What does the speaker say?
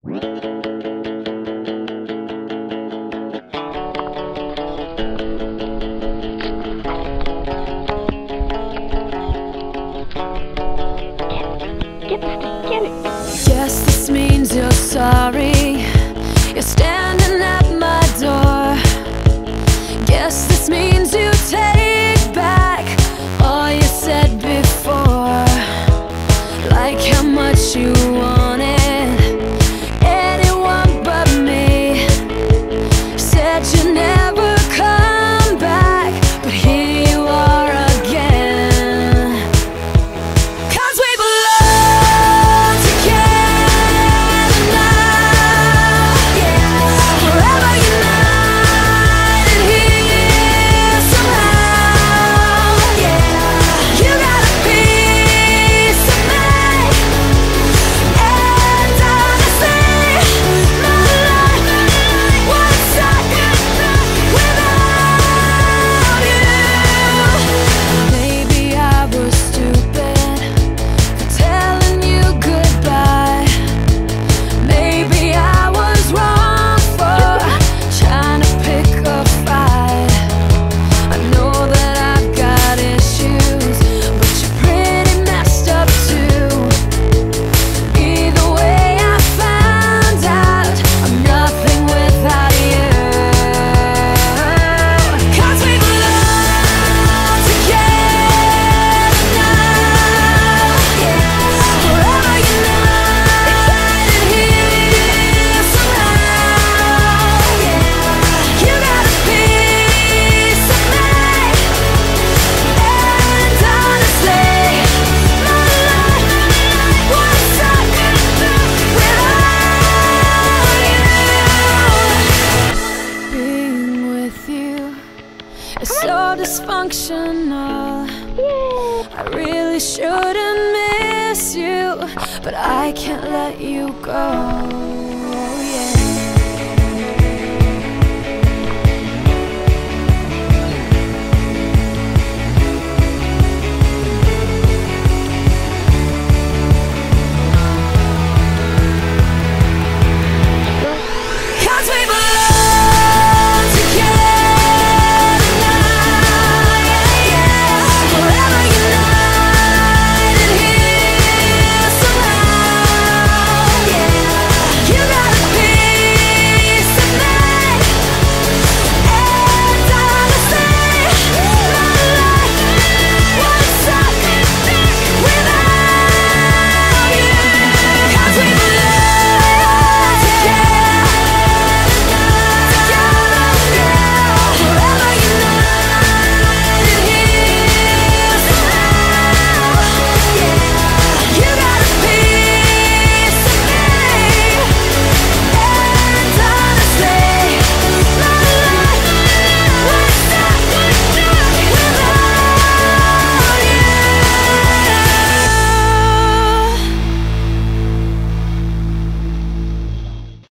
Guess this means you're sorry. You're standing at my door. Guess this means you take back all you said before. Like how much you wanted anyone but me. Said you never come back, but here you are again. 'Cause we belong together now, yeah. Forever united here somehow, yeah. You got a piece of me, and honestly, my life would suck without you. Maybe I was stupid for telling you goodbye. Maybe I was wrong for trying to pick a fight. I know that I've got issues, but you're pretty messed up too. Either way, I found out I'm nothing without you. 'Cause we belong together now, yeah. Forever united here somehow, yeah. You got a piece of me, and honestly, my life would suck without you. Being with you is so dysfunctional. I really shouldn't miss you, but I can't let you go.